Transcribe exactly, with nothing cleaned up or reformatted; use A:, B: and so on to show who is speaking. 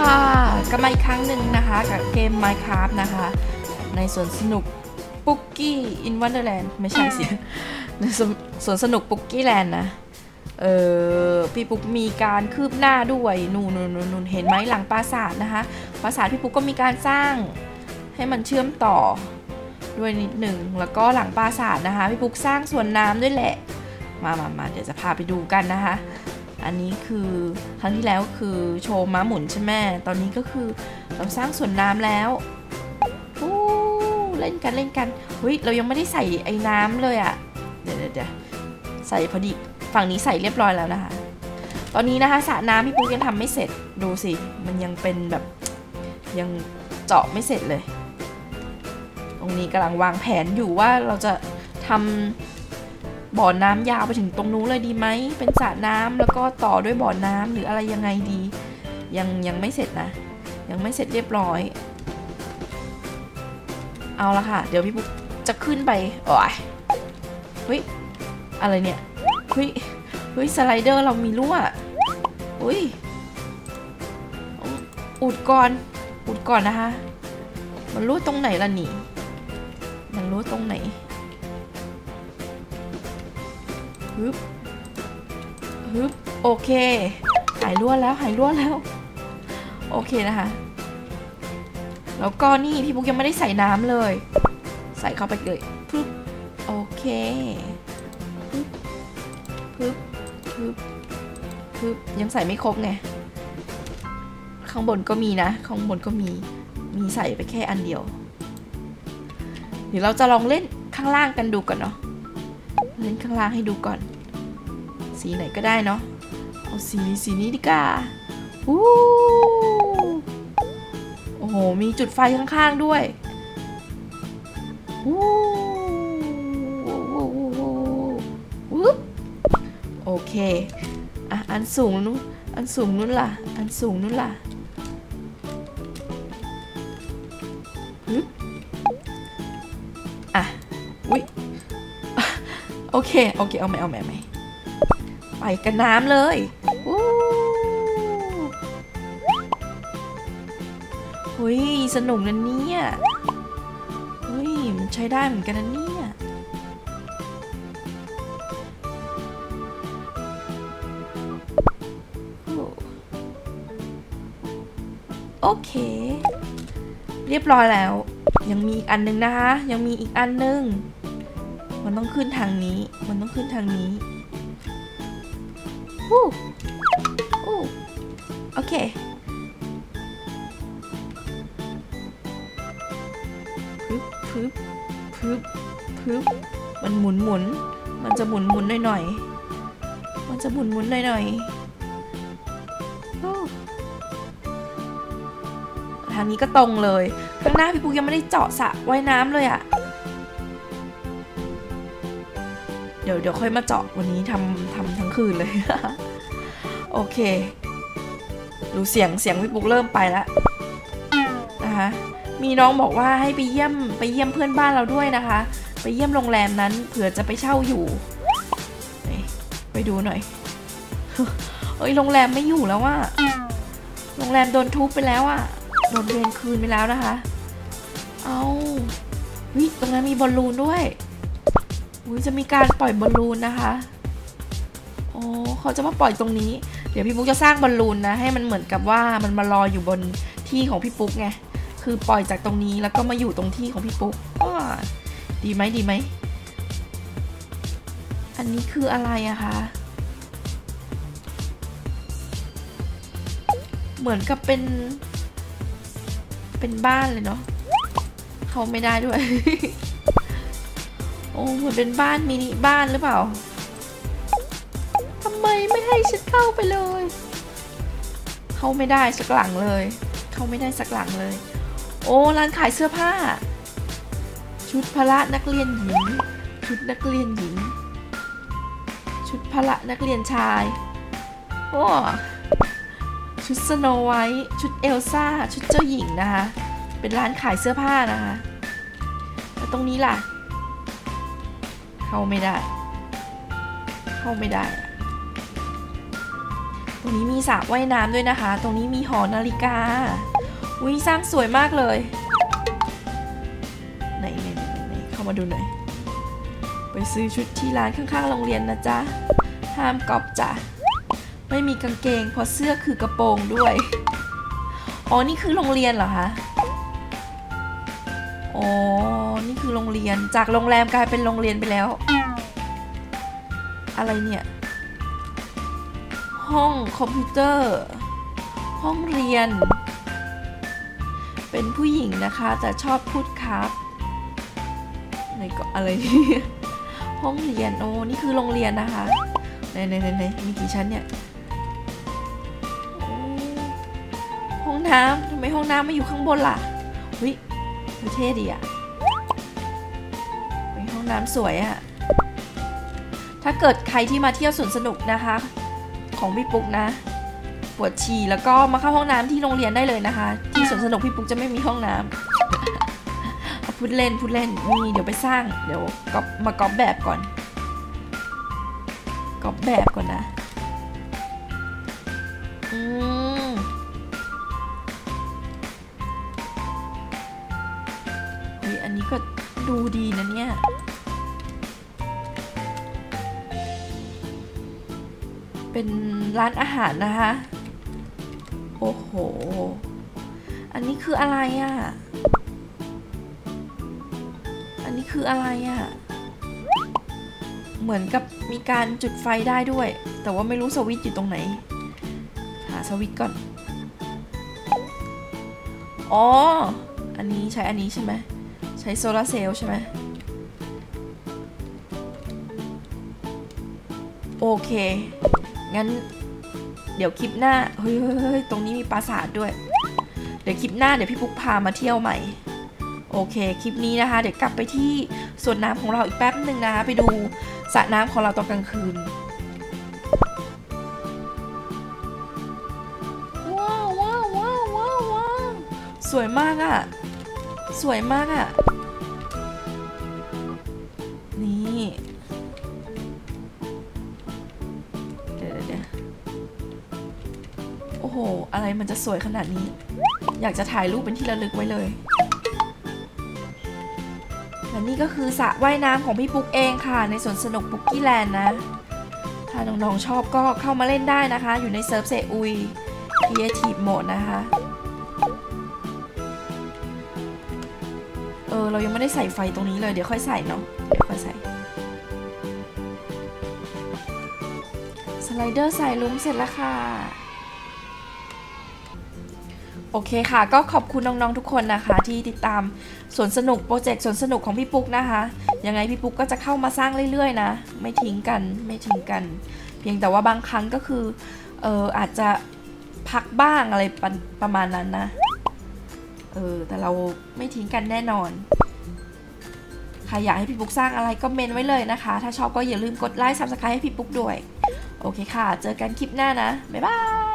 A: ค่ะก็มาอีกครั้งหนึ่งนะคะกับเกม Minecraft นะคะในสวนสนุกปุ๊กกี้อินวันเดอร์แลนด์ไม่ใช่สิในสวนสนุกปุ๊กกี้แลนด์นะเออพี่ปุ๊กมีการคืบหน้าด้วยนูนนูนนูนเห็นไหมหลังปราสาทนะคะปราสาทพี่ปุ๊กก็มีการสร้างให้มันเชื่อมต่อด้วยนิดหนึ่งแล้วก็หลังปราสาทนะคะพี่ปุ๊กสร้างสวนน้ำด้วยแหละมามามาเดี๋ยวจะพาไปดูกันนะคะอันนี้คือครั้งที่แล้วคือโชว์ม้าหมุนใช่ไหมตอนนี้ก็คือเราสร้างสวนน้ำแล้วโอ้เล่นกันเล่นกันเฮ้ยเรายังไม่ได้ใส่ไอ้น้ำเลยอะเดี๋ยวเดี๋ยวใส่พอดีฝั่งนี้ใส่เรียบร้อยแล้วนะคะตอนนี้นะคะสระน้ำพี่ปุ๊กยังทำไม่เสร็จดูสิมันยังเป็นแบบยังเจาะไม่เสร็จเลยตรงนี้กำลังวางแผนอยู่ว่าเราจะทำบ่อน้ำยาวไปถึงตรงนู้นเลยดีไหมเป็นสระน้ำแล้วก็ต่อด้วยบ่อน้ำหรืออะไรยังไงดียังยังไม่เสร็จนะยังไม่เสร็จเรียบร้อยเอาละค่ะเดี๋ยวพี่ปุ๊กจะขึ้นไปโอ้ยเฮ้ยอะไรเนี่ยเฮ้ยเฮ้ยสไลเดอร์เรามีรั่วเฮ้ยอุดก่อนอุดก่อนนะคะมันรั่วตรงไหนล่ะนี่มันรั่วตรงไหนฮึบฮึบโอเคหายรั่วแล้วหายรั่วแล้วโอเคนะคะแล้วก็นี่พี่ปุ๊กยังไม่ได้ใส่น้ำเลยใส่เข้าไปเลยปึ๊บโอเคปึ๊บปึ๊บปึ๊บปึ๊บยังใส่ไม่ครบไงข้างบนก็มีนะข้างบนก็มีมีใส่ไปแค่อันเดียวเดี๋ยวเราจะลองเล่นข้างล่างกันดูก่อนเนาะเล่นข้างล่างให้ดูก่อนสีไหนก็ได้เนาะเอาสีสีนี้ดีกว่าอู้โอ้โหมีจุดไฟข้างๆด้วยอู้วู้โอเคอ่ะอันสูงนู้นอันสูงนู้นล่ะอันสูงนู้นล่ะฮึบอ่ะอุ๊ยโอเคโอเคเอาใหม่เอาใหม่ใหม่ไปกันน้ำเลยวู้เฮ้ยสนุกนะเนี่ยเฮ้ยมันใช้ได้เหมือนกันนะเนี่ยโอเคเรียบร้อยแล้วยังมีอีกอันนึงนะคะยังมีอีกอันนึงมันต้องขึ้นทางนี้มันต้องขึ้นทางนี้ฮู้ฮู้โอเคพึบพึบพึบพึบมันหมุนหมุนมันจะหมุนหมุนหน่อยหน่อยมันจะหมุนหมุนหน่อยหน่อยทางนี้ก็ตรงเลยข้างหน้าพี่ปุ๊กยังไม่ได้เจาะสระว่ายน้ำเลยอะเดี๋ยวเดี๋ยวค่อยมาเจาะวันนี้ทำทำทั้งคืนเลย โอเคดูเสียงเสียงพี่ปุ๊กเริ่มไปแล้วนะคะมีน้องบอกว่าให้ไปเยี่ยมไปเยี่ยมเพื่อนบ้านเราด้วยนะคะไปเยี่ยมโรงแรมนั้นเผื่อจะไปเช่าอยู่ไปดูหน่อย เอ้ยโรงแรมไม่อยู่แล้วว่าโรงแรมโดนทุบไปแล้วอะโดนเรียนคืนไปแล้วนะคะเอาวิตรงนั้นมีบอลลูนด้วยวิจะมีการปล่อยบอลลูนนะคะโอ้เขาจะมาปล่อยตรงนี้เดี๋ยวพี่ปุ๊กจะสร้างบอลลูนนะให้มันเหมือนกับว่ามันมารออยู่บนที่ของพี่ปุ๊กไงคือปล่อยจากตรงนี้แล้วก็มาอยู่ตรงที่ของพี่ปุ๊กดีไหมดีไหมอันนี้คืออะไรอะคะเหมือนกับเป็นเป็นบ้านเลยเนาะเข้าไม่ได้ด้วย โอ้เหมือนเป็นบ้านมินิบ้านหรือเปล่าทำไมไม่ให้ฉันเข้าไปเลยเข้าไม่ได้สักหลังเลยเข้าไม่ได้สักหลังเลยโอ้ร้านขายเสื้อผ้าชุดพละนักเรียนหญิงชุดนักเรียนหญิงชุดพละนักเรียนชายโอ้ชุดสโนไวท์ชุดเอลซ่าชุดเจ้าหญิงนะคะเป็นร้านขายเสื้อผ้านะคะแล้วตรงนี้ล่ะเข้าไม่ได้เข้าไม่ได้ตรงนี้มีสระว่ายน้ำด้วยนะคะตรงนี้มีหอนาฬิกาวิสร้างสวยมากเลยไหนไหนไหนเข้ามาดูหน่อยไปซื้อชุดที่ร้านข้างๆโรงเรียนนะจ๊ะห้ามก๊อปจ้ะไม่มีกางเกงเพราะเสื้อคือกระโปรงด้วยอ๋อนี่คือโรงเรียนเหรอคะอ๋อนี่คือโรงเรียนจากโรงแรมกลายเป็นโรงเรียนไปแล้วอะไรเนี่ยห้องคอมพิวเตอร์ห้องเรียนเป็นผู้หญิงนะคะแต่ชอบพูดครับไหนก็อะไรห้องเรียนโอ้นี่คือโรงเรียนนะคะไหนไหนไหนไหนมีกี่ชั้นเนี่ยห้องน้ำทำไมห้องน้ำไม่อยู่ข้างบนล่ะเฮ้ยเท่ดีอะห้องน้ำสวยอะถ้าเกิดใครที่มาเที่ยวสวนสนุกนะคะของพี่ปุ๊กนะปวดฉี่แล้วก็มาเข้าห้องน้ำที่โรงเรียนได้เลยนะคะที่สวนสนุกพี่ปุ๊กจะไม่มีห้องน้ำพูดเล่นพูดเล่นมีเดี๋ยวไปสร้างเดี๋ยวก๊อปมาก๊อปแบบก่อนก๊อปแบบก่อนนะอืมเฮ้ยอันนี้ก็ดูดีนะเนี่ยเป็นร้านอาหารนะคะโอ้โหอันนี้คืออะไรอ่ะอันนี้คืออะไรอ่ะเหมือนกับมีการจุดไฟได้ด้วยแต่ว่าไม่รู้สวิตช์อยู่ตรงไหนหาสวิตช์ก่อนอ๋ออันนี้ใช้อันนี้ใช่ไหมใช้โซลาร์เซลล์ใช่ไหมโอเคงั้นเดี๋ยวคลิปหน้าเฮ้ยเฮ้ยตรงนี้มีปราสาทด้วยเดี๋ยวคลิปหน้าเดี๋ยวพี่ปุ๊กพามาเที่ยวใหม่โอเคคลิปนี้นะคะเดี๋ยวกลับไปที่สวนน้ำของเราอีกแป๊บหนึ่งนะคะไปดูสระน้ำของเราตอนกลางคืนว้าวว้าวว้าวว้าวว้าวสวยมากอ่ะสวยมากอ่ะนี่เดี๋ยวเดี๋ยวโอ้โหอะไรมันจะสวยขนาดนี้อยากจะถ่ายรูปเป็นที่ระลึกไว้เลยและนี่ก็คือสระว่ายน้ำของพี่ปุ๊กเองค่ะในสวนสนุกปุ๊กกี้แลนด์นะถ้าน้องๆชอบก็เข้ามาเล่นได้นะคะอยู่ในเซิร์ฟเซอุย Creative Mode นะคะเออเรายังไม่ได้ใส่ไฟตรงนี้เลยเดี๋ยวค่อยใส่เนาะเดี๋ยวค่อยใส่สไลเดอร์ใส่ลุ้มเสร็จแล้วค่ะโอเคค่ะก็ขอบคุณน้องๆทุกคนนะคะที่ติดตามสวนสนุกโปรเจกต์สวนสนุกของพี่ปุ๊กนะคะยังไงพี่ปุ๊กก็จะเข้ามาสร้างเรื่อยๆนะไม่ทิ้งกันไม่ทิ้งกันเพียงแต่ว่าบางครั้งก็คือเอออาจจะพักบ้างอะไรประประมาณนั้นนะเออแต่เราไม่ทิ้งกันแน่นอนใครอยากให้พี่ปุ๊กสร้างอะไรก็เมนไว้เลยนะคะถ้าชอบก็อย่าลืมกดไลค์ ซับสไครบ์ ให้พี่ปุ๊กด้วยโอเคค่ะเจอกันคลิปหน้านะบ๊ายบาย